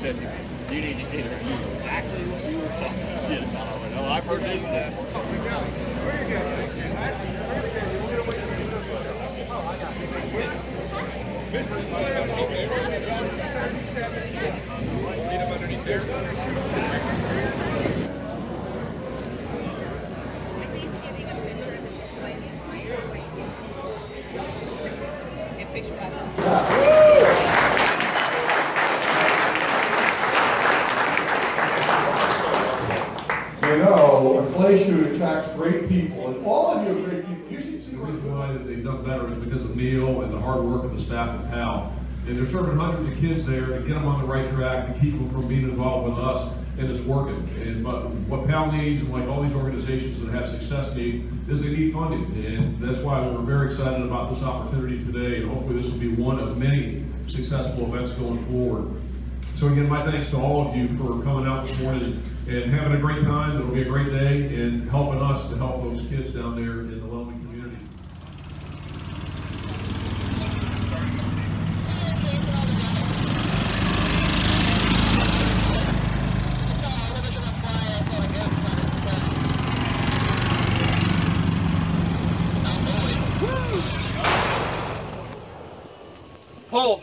said to me, you need to get exactly what you were talking shit about. I went, oh, I've heard this Get him underneath there. You know, a clay shoot attracts great people, and all of you are great people. You should see the reason why they've done better is because of Neil and the hard work of the staff at PAL. And they're serving hundreds of kids there to get them on the right track, to keep them from being involved with us, and it's working. And but what PAL needs, and like all these organizations that have success need, is they need funding. And that's why we're very excited about this opportunity today, and hopefully this will be one of many successful events going forward. So again, my thanks to all of you for coming out this morning and having a great time. It'll be a great day, and helping us to help those kids down there in the lonely community. Hold.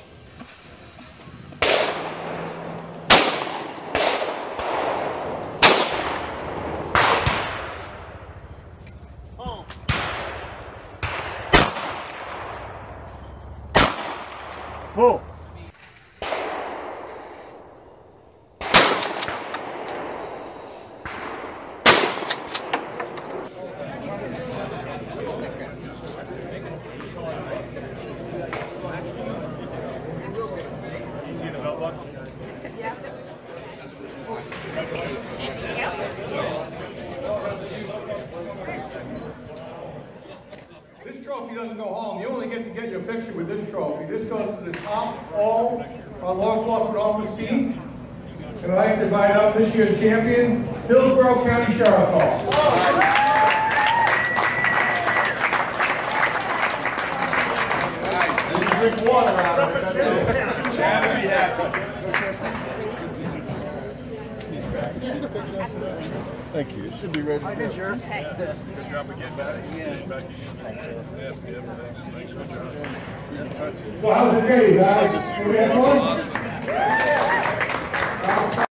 Pull. You see the belt buckle? Yeah. This trophy doesn't go home. You only get to get your picture with this trophy. This goes to the top all law enforcement officers team. And I'd like to invite up this year's champion, Hillsborough County Sheriff's Office. Drink water out of it. Chad would be happy. Thank you. It should be ready. Good job of getting back. Yeah. Back again. Thanks. Good job. So how's the day, guys? We had fun?